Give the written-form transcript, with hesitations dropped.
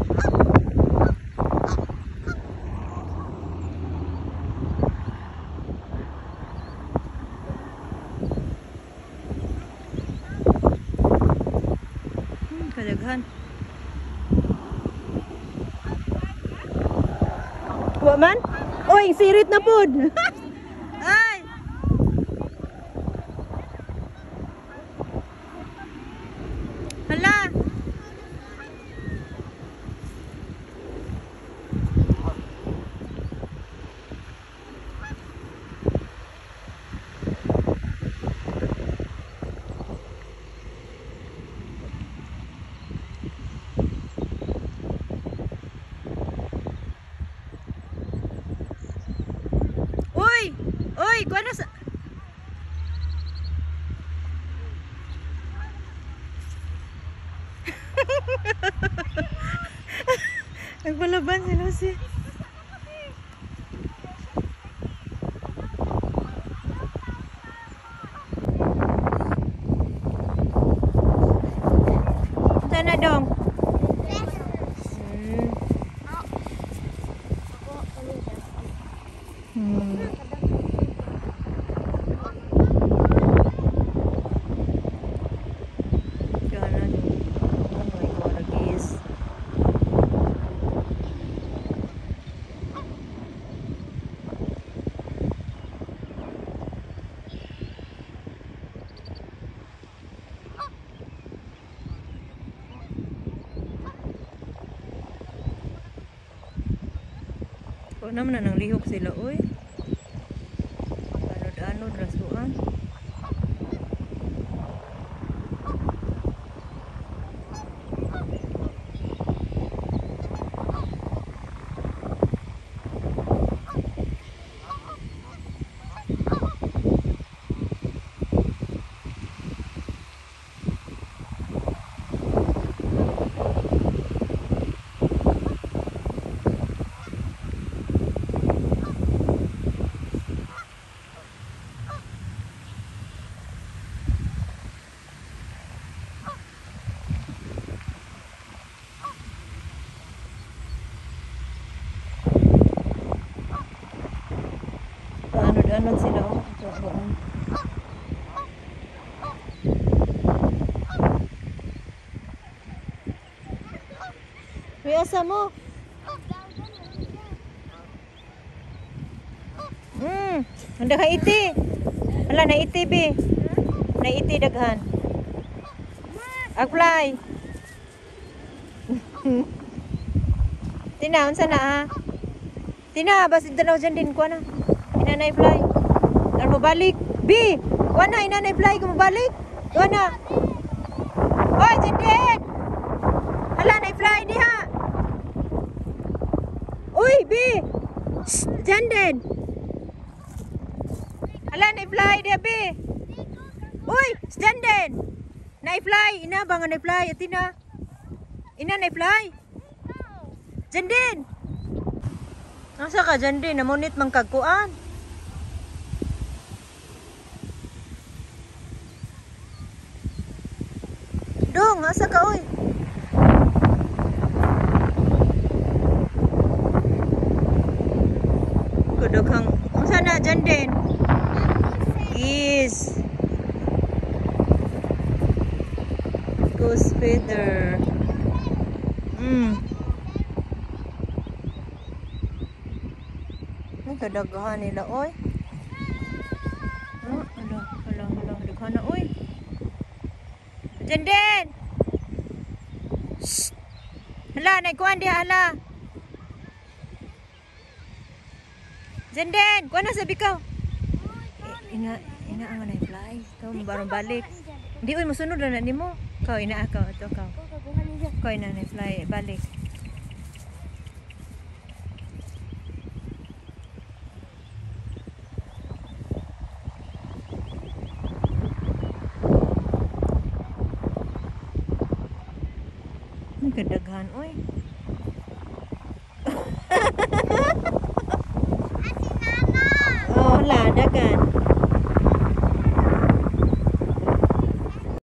Kadaghan. Wa man? Oy, sirit na pud. Ay. Hala. Uy, kuha na sa... Nagpalaban si Lucy. Sana dong. Kung naman na nang lihok sila, oy. Anod-anod, rasuan. Anod sila, oh. Uy, asa mo? Handa ka iti. Hala, na iti, be. Na iti, daghan. Agfly. Tina, unsa na, ha? Tina, basit dalaw dyan din ko na. Inanay fly. Dar mo balik. B, wana inanay fly ko mo balik. Wana. Hoy, Jindin. Hala nay fly diha. Uy, B. Jindin. Hala nay fly diha, B. Uy, Jindin. Nay fly, ina bang nay fly atina. Ina nay fly. Jindin. Nasa ka Jindin, namunit mang kagkuan. Dong, asa ka oy? Kudughang unsa na Jindin? Is goose feather. Ay kadaghan nila oy. Hala, daghan na oy. Jindin! Shh! Hala, naikuan diha, hala. Jindin, kuha na sabi ka. Ina ang anay fly. Ikaw, mabarong balik. Hindi, uy, masunod na ni mo. Ikaw, ina ako. Ito, ikaw. Ikaw, ina anay fly. Balik. Kadaghan oy. Oh, la dagan.